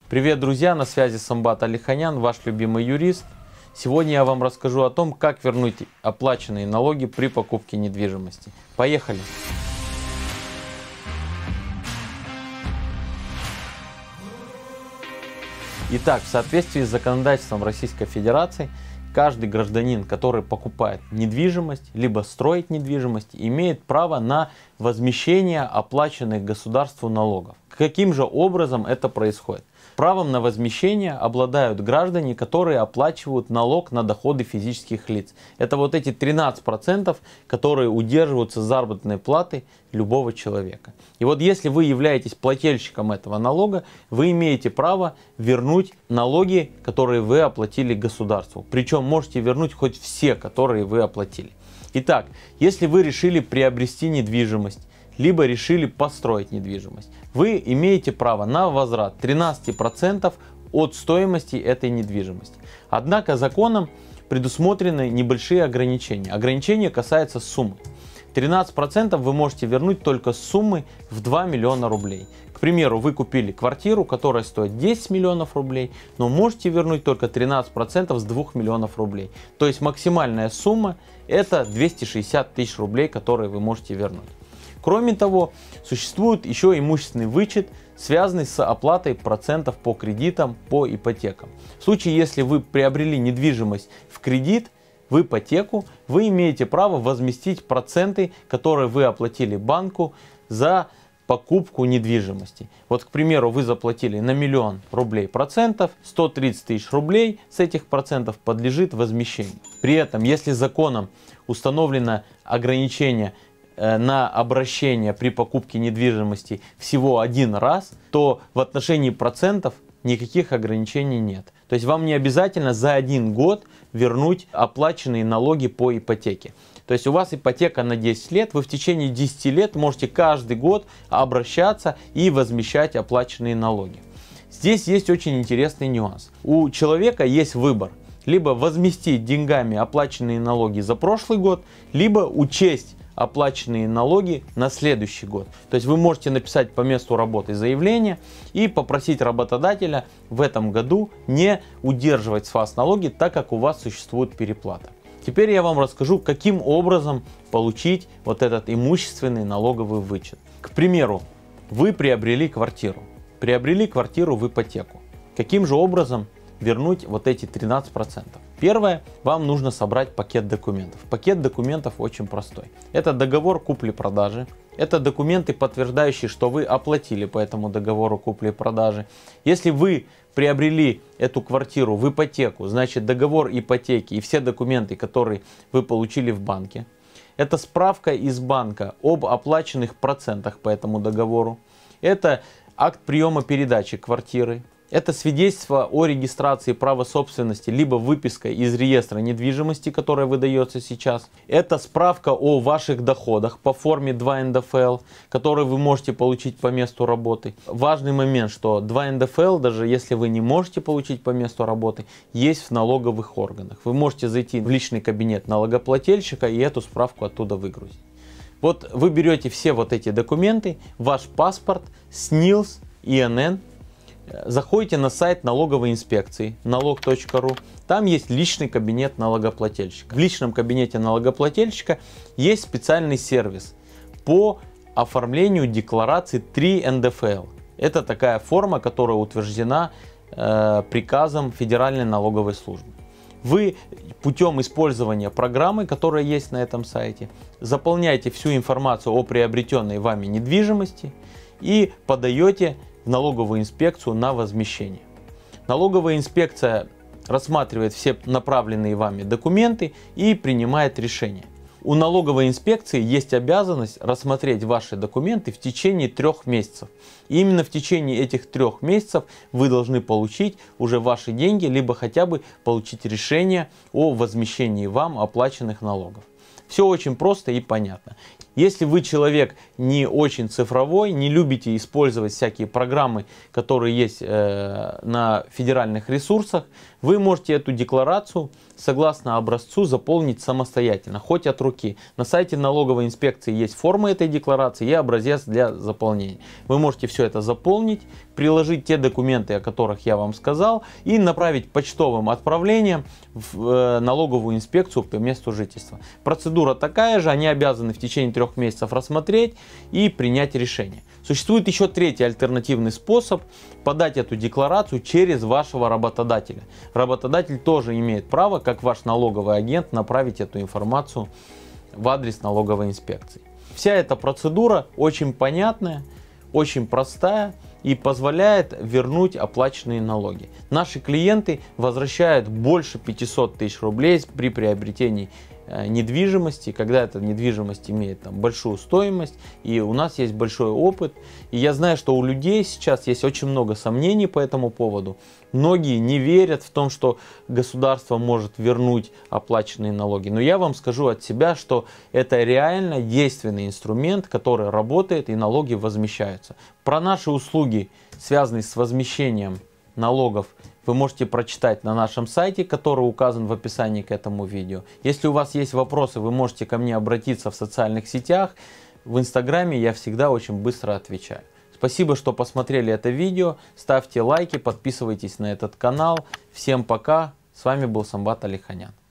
Привет, друзья! На связи Самбат Алиханян, ваш любимый юрист. Сегодня я вам расскажу о том, как вернуть оплаченные налоги при покупке недвижимости. Поехали! Итак, в соответствии с законодательством Российской Федерации, каждый гражданин, который покупает недвижимость, либо строит недвижимость, имеет право на возмещение оплаченных государству налогов. Каким же образом это происходит? Правом на возмещение обладают граждане, которые оплачивают налог на доходы физических лиц. Это вот эти 13%, которые удерживаются с заработной платы любого человека. И вот если вы являетесь плательщиком этого налога, вы имеете право вернуть налоги, которые вы оплатили государству. Причем можете вернуть хоть все, которые вы оплатили. Итак, если вы решили приобрести недвижимость, либо решили построить недвижимость, вы имеете право на возврат 13% от стоимости этой недвижимости. Однако законом предусмотрены небольшие ограничения. Ограничения касаются суммы. 13% вы можете вернуть только с суммы в 2 миллиона рублей. К примеру, вы купили квартиру, которая стоит 10 миллионов рублей, но можете вернуть только 13% с 2 миллионов рублей. То есть максимальная сумма это 260 тысяч рублей, которые вы можете вернуть. Кроме того, существует еще имущественный вычет, связанный с оплатой процентов по кредитам, по ипотекам. В случае, если вы приобрели недвижимость в кредит, в ипотеку, вы имеете право возместить проценты, которые вы оплатили банку за покупку недвижимости. Вот, к примеру, вы заплатили на 1 000 000 рублей процентов, 130 тысяч рублей с этих процентов подлежит возмещению. При этом, если законом установлено ограничение на обращение при покупке недвижимости всего один раз, то в отношении процентов никаких ограничений нет. То есть вам не обязательно за 1 год вернуть оплаченные налоги по ипотеке. То есть у вас ипотека на 10 лет, вы в течение 10 лет можете каждый год обращаться и возмещать оплаченные налоги. Здесь есть очень интересный нюанс. У человека есть выбор. Либо возместить деньгами оплаченные налоги за прошлый год, либо учесть оплаченные налоги на следующий год. То есть вы можете написать по месту работы заявление и попросить работодателя в этом году не удерживать с вас налоги, так как у вас существует переплата. Теперь я вам расскажу, каким образом получить вот этот имущественный налоговый вычет. К примеру, вы приобрели квартиру в ипотеку. Каким же образом вернуть вот эти 13%? Первое, вам нужно собрать пакет документов. Пакет документов очень простой. Это договор купли-продажи. Это документы, подтверждающие, что вы оплатили по этому договору купли-продажи. Если вы приобрели эту квартиру в ипотеку, значит договор ипотеки и все документы, которые вы получили в банке. Это справка из банка об оплаченных процентах по этому договору. Это акт приема передачи квартиры. Это свидетельство о регистрации права собственности, либо выписка из реестра недвижимости, которая выдается сейчас. Это справка о ваших доходах по форме 2 НДФЛ, которые вы можете получить по месту работы. Важный момент, что 2 НДФЛ, даже если вы не можете получить по месту работы, есть в налоговых органах. Вы можете зайти в личный кабинет налогоплательщика и эту справку оттуда выгрузить. Вот вы берете все вот эти документы, ваш паспорт, СНИЛС, ИНН, заходите на сайт налоговой инспекции налог.ру, там есть личный кабинет налогоплательщика. В личном кабинете налогоплательщика есть специальный сервис по оформлению декларации 3 НДФЛ. Это такая форма, которая утверждена приказом Федеральной налоговой службы. Вы путем использования программы, которая есть на этом сайте, заполняете всю информацию о приобретенной вами недвижимости и подаете в налоговую инспекцию на возмещение. Налоговая инспекция рассматривает все направленные вами документы и принимает решение. У налоговой инспекции есть обязанность рассмотреть ваши документы в течение 3 месяцев. И именно в течение этих 3 месяцев вы должны получить уже ваши деньги, либо хотя бы получить решение о возмещении вам оплаченных налогов. Все очень просто и понятно. Если вы человек не очень цифровой, не любите использовать всякие программы, которые есть на федеральных ресурсах, вы можете эту декларацию согласно образцу заполнить самостоятельно, хоть от руки. На сайте налоговой инспекции есть форма этой декларации и образец для заполнения. Вы можете все это заполнить, приложить те документы, о которых я вам сказал, и направить почтовым отправлением в налоговую инспекцию по месту жительства. Процедура такая же, они обязаны в течение 3 месяцев рассмотреть и принять решение. Существует еще третий альтернативный способ подать эту декларацию через вашего работодателя. Работодатель тоже имеет право, как ваш налоговый агент, направить эту информацию в адрес налоговой инспекции. Вся эта процедура очень понятная, очень простая и позволяет вернуть оплаченные налоги. Наши клиенты возвращают больше 500 тысяч рублей при приобретении недвижимости, когда эта недвижимость имеет большую стоимость, и у нас есть большой опыт. И я знаю, что у людей сейчас есть очень много сомнений по этому поводу. Многие не верят в том, что государство может вернуть оплаченные налоги. Но я вам скажу от себя, что это реально действенный инструмент, который работает, и налоги возмещаются. Про наши услуги, связанные с возмещением налогов, вы можете прочитать на нашем сайте, который указан в описании к этому видео. Если у вас есть вопросы, вы можете ко мне обратиться в социальных сетях. В Инстаграме я всегда очень быстро отвечаю. Спасибо, что посмотрели это видео. Ставьте лайки, подписывайтесь на этот канал. Всем пока. С вами был Самбат Алиханян.